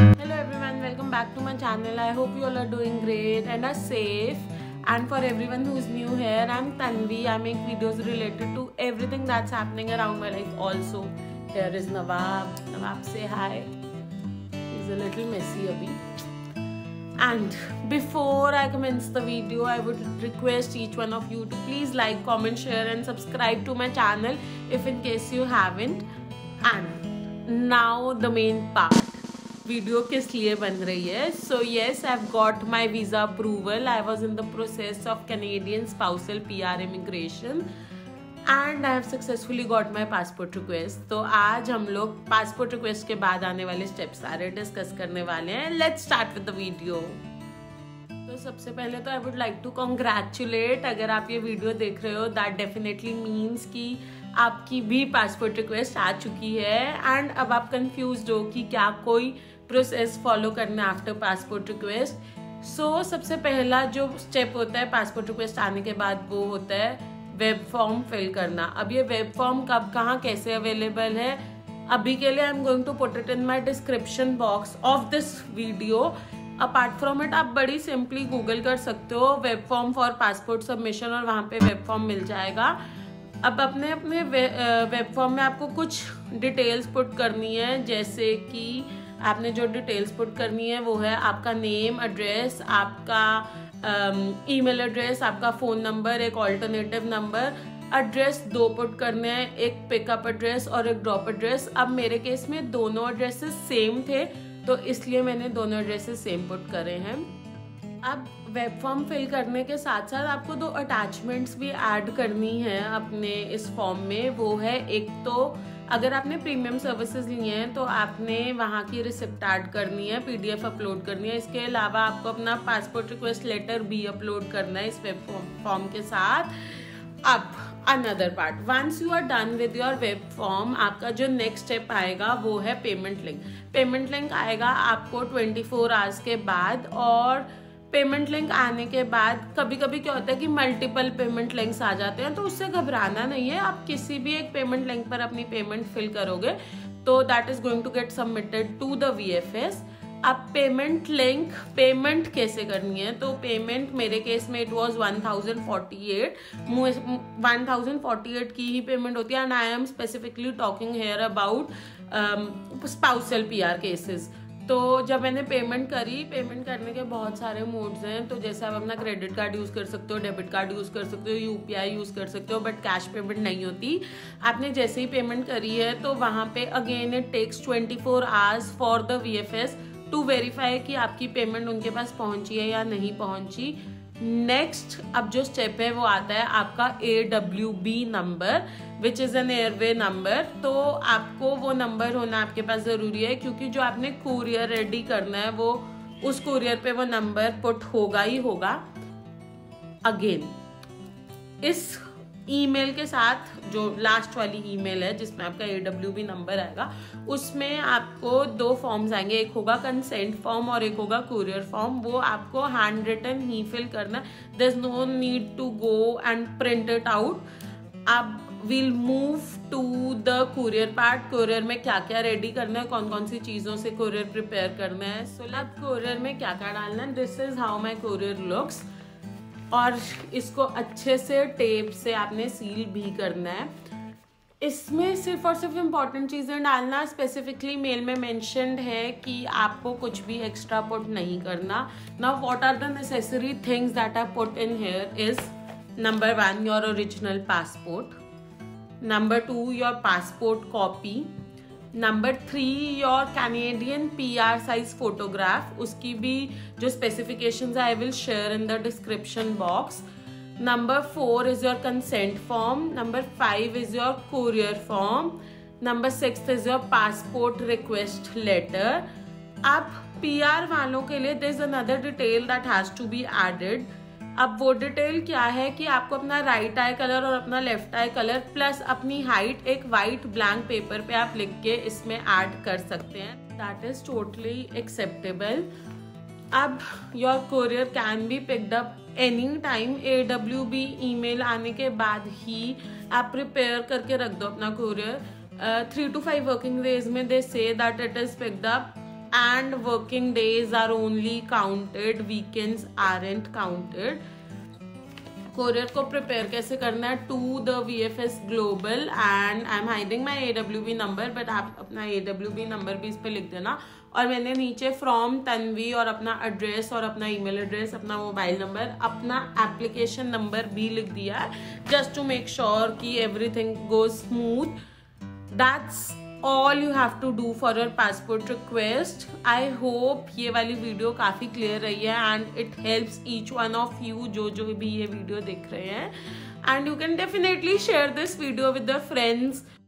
Hello everyone, welcome back to my channel. I hope you all are doing great and are safe. And for everyone who's new here, I'm Tanvi. I make videos related to everything that's happening around my life also. Here is Nawab. Nawab, say hi. He's a little messy abhi. And before I commence the video, I would request each one of you to please like, comment, share and subscribe to my channel if in case you haven't. And now the main part. Video किस लिए बन रही है? So yes, I have got my visa approval. I was in the process of Canadian spousal PR immigration and I have successfully got my passport request. तो आज हम लोग passport request के बाद आने वाले स्टेप्स सारे डिस्कस करने वाले हैं. Let's start with the video. तो सबसे पहले तो I would like to congratulate. अगर आप ये वीडियो देख रहे हो, दैट डेफिनेटली मीन्स कि आपकी भी पासपोर्ट रिक्वेस्ट आ चुकी है. एंड अब आप कंफ्यूज हो कि क्या कोई प्रोसेस फॉलो करना आफ्टर पासपोर्ट रिक्वेस्ट. सो सबसे पहला जो स्टेप होता है पासपोर्ट रिक्वेस्ट आने के बाद, वो होता है वेब फॉर्म फिल करना. अब ये वेब फॉर्म कब, कहाँ, कैसे अवेलेबल है, अभी के लिए I am going to put it in my description box of this video. Apart from it आप बड़ी सिंपली गूगल कर सकते हो web form for passport submission और वहाँ पे वेब फॉर्म मिल जाएगा. अब अपने अपने वेब फॉर्म में आपको कुछ डिटेल्स पुट करनी है. जैसे कि आपने जो डिटेल्स पुट करनी है वो है आपका नेम, एड्रेस, आपका ईमेल एड्रेस, आपका फ़ोन नंबर, एक ऑल्टरनेटिव नंबर. एड्रेस 2 पुट करने हैं, एक पिकअप एड्रेस और एक ड्रॉप एड्रेस. अब मेरे केस में दोनों एड्रेसेस सेम थे तो इसलिए मैंने दोनों एड्रेसेस सेम पुट करे हैं. अब वेब फॉर्म फिल करने के साथ साथ आपको 2 अटैचमेंट्स भी ऐड करनी है अपने इस फॉर्म में. वो है, एक तो अगर आपने प्रीमियम सर्विसेज लिए हैं तो आपने वहाँ की रिसिप्ट ऐड करनी है, PDF अपलोड करनी है. इसके अलावा आपको अपना पासपोर्ट रिक्वेस्ट लेटर भी अपलोड करना है इस वेब फॉर्म के साथ. अब another part, once you are done with your web form, आपका जो नेक्स्ट स्टेप आएगा वो है पेमेंट लिंक. पेमेंट लिंक आएगा आपको 24 आवर्स के बाद. और पेमेंट लिंक आने के बाद कभी कभी क्या होता है कि मल्टीपल पेमेंट लिंक्स आ जाते हैं, तो उससे घबराना नहीं है. आप किसी भी एक पेमेंट लिंक पर अपनी पेमेंट फिल करोगे तो that is going to get submitted to the VFS. अब पेमेंट लिंक, पेमेंट कैसे करनी है? तो पेमेंट मेरे केस में इट वॉज 1048 की ही पेमेंट होती है. And I am specifically talking here about spousal PR cases. तो जब मैंने पेमेंट करी, पेमेंट करने के बहुत सारे मोड्स हैं. तो जैसे आप अपना क्रेडिट कार्ड यूज़ कर सकते हो, डेबिट कार्ड यूज़ कर सकते हो, UPI यूज़ कर सकते हो, बट कैश पेमेंट नहीं होती. आपने जैसे ही पेमेंट करी है तो वहाँ पे again it takes 24 hours for the VFS to verify कि आपकी पेमेंट उनके पास पहुँची है या नहीं पहुँची. नेक्स्ट अब जो स्टेप है वो आता है आपका AWB number, which is an airway number. तो आपको वो नंबर होना आपके पास ज़रूरी है, क्योंकि जो आपने कुरियर रेडी करना है वो उस कुरियर पे वो नंबर पुट होगा ही होगा. अगेन इस ईमेल के साथ जो लास्ट वाली ईमेल है जिसमें आपका AWB नंबर आएगा, उसमें आपको 2 फॉर्म्स आएंगे. एक होगा कंसेंट फॉर्म और एक होगा कुरियर फॉर्म. वो आपको हैंड रिटन ही फिल करना. There is no need to go and print it out. अब we'll move to the courier part. courier में क्या क्या रेडी करना है, कौन कौन सी चीज़ों से courier प्रिपेयर करना है. सो अब courier में क्या क्या डालना है, this is how my courier looks. और इसको अच्छे से टेप से आपने सील भी करना है. इसमें सिर्फ और सिर्फ इम्पॉर्टेंट चीज़ें डालना. स्पेसिफिकली मेल में मेंशन्ड है कि आपको कुछ भी एक्स्ट्रा पुट नहीं करना. Now what are the necessary things that are put in here is, number 1 your original passport, number 2 your passport copy, number 3 your Canadian PR size photograph. उसकी भी जो specifications I will share in the description box. Number 4 is your consent form. Number 5 is your courier form. Number 6 is your passport request letter. अब PR वालों के लिए there is another detail that has to be added. अब वो detail क्या है कि आपको अपना राइट आई कलर और अपना लेफ्ट आई कलर प्लस अपनी हाइट एक वाइट ब्लैंक पेपर पे आप लिख के इसमें ऐड कर सकते हैं. That is totally acceptable. अब your courier can be picked up any time. AWB email आने के बाद ही आप प्रिपेयर करके रख दो अपना कुरियर. 3 to 5 वर्किंग डेज में they say that it is picked up. and working days are only counted, weekends aren't counted. Courier को प्रिपेयर कैसे करना है to the VFS global, and I am hiding my AWB number, but आप अपना AWB number भी इस पर लिख देना। और मैंने नीचे फ्रॉम तन्वी और अपना एड्रेस और अपना ईमेल एड्रेस, अपना मोबाइल नंबर, अपना एप्लीकेशन नंबर भी लिख दिया है, जस्ट टू मेक श्योर कि everything goes smooth. That's all you have to do for your passport request. I hope ये वाली वीडियो काफ़ी क्लियर रही है and it helps each one of you जो भी ये वीडियो देख रहे हैं, and you can definitely share this video with your friends